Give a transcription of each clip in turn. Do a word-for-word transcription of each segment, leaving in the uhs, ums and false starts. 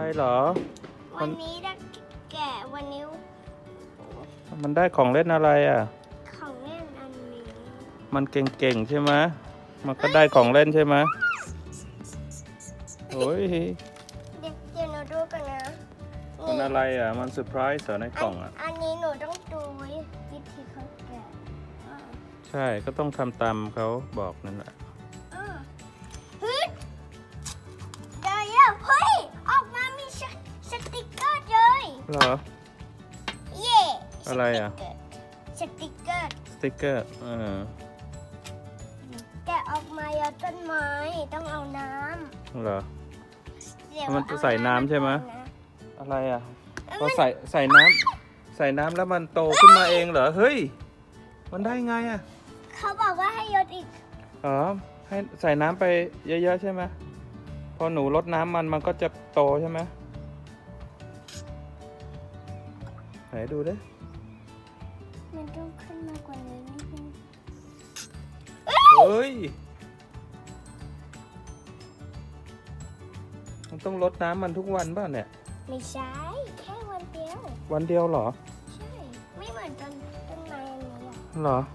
เหรอวันนี้ได้แกะวันนี้มันได้ของเล่นอะไรอ่ะของเล่นอันนี้มันเก่งๆใช่ไหมมันก็ได้ของเล่นใช่ไหมโอ้ยเดี๋ยวเดี๋ยวหนูดูกันนะมันอะไรอ่ะมันเซอร์ไพรส์เหรอในกล่องอ่ะอันนี้หนูต้องดูวิธีเขาแกะใช่ก็ต้องทำตามเขาบอกนั่นแหละเฮ้ยเดี๋ยวเฮ้ยออกมามีสติกเกอร์เลยเหรอเย่อะไรอ่ะสติกเกอร์สติกเกอร์เออแกะออกมาเอาต้นไม้ต้องเอาน้ำเหรอมันจะใส่น้ำใช่ไหมอะไรอ่ะพอใส่ใส่น้ำใส่น้ำแล้วมันโตขึ้นมาเองเหรอเฮ้ยมันได้ไงอ่ะเขาบอกว่าให้ยดอีกอ๋อให้ใส่น้ำไปเยอะๆใช่ไหมพอหนูรดน้ำมันมันก็จะโตใช่ไหมไหนดูดิมันต้องขึ้นมากว่านี้นิดนึงเฮ้ยมันต้องรดน้ำมันทุกวันป่ะเนี่ยไม่ใช่แค่วันเดียววันเดียวเหรอใช่ไม่เหมือนต้นต้นไม้อันนี้อ่ะเหรอ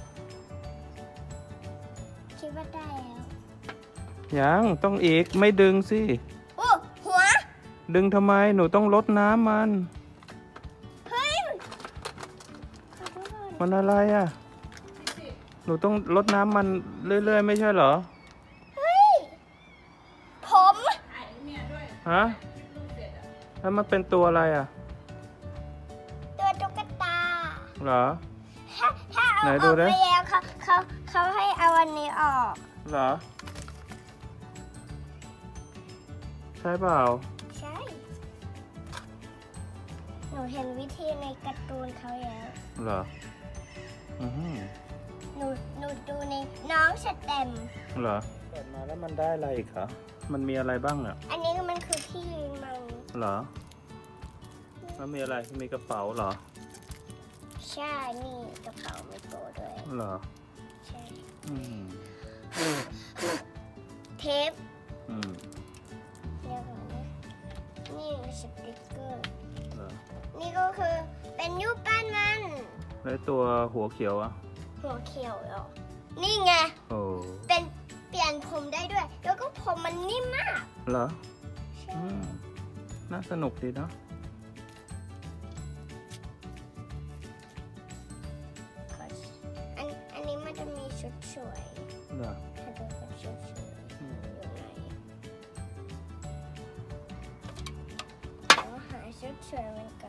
คิดว่าได้แล้วยังต้องอีกไม่ดึงสิโอ้หัวดึงทำไมหนูต้องรดน้ำมันเฮ้ยมันอะไรอ่ะหนูต้องรดน้ำมันเรื่อยๆไม่ใช่เหรอเฮ้ยผมฮะแล้วมันเป็นตัวอะไรอ่ะตัวตุ๊กตาเหรอถ้าถ้าเอาออกไปแล้วเขาเขาเขาให้เอาอันนี้ออกเหรอใช่เปล่าใช่หนูเห็นวิธีในการ์ตูนเขาแล้วเหรออือหือหนูหนูดูในน้องสแตมเหรอเปิดมาแล้วมันได้อะไรอีกเหรอมันมีอะไรบ้างอ่ะอันนี้มันคือที่ยืนมันเหรอแล้วมีอะไรมีกระเป๋าเหรอใช่นี่กระเป๋าไม่โตด้วยเหรอใช่อืมเทปอืมเดี๋ยวก่อนนะนี่สติ๊กเกอร์เหรอนี่ก็คือเป็นรูปปั้นมันแล้วตัวหัวเขียวอ่ะหัวเขียวเหรอนี่ไงโอ้เป็นเปลี่ยนผมได้ด้วยแล้วก็ผมมันนิ่มมากเหรออืมน่าสนุกดีเนาะอันอันนี้มันจะมีชุดสวยเหรอถ้าดูเป็นชุดสวยอยู่ไหนเราหาชุดสวยมันกัน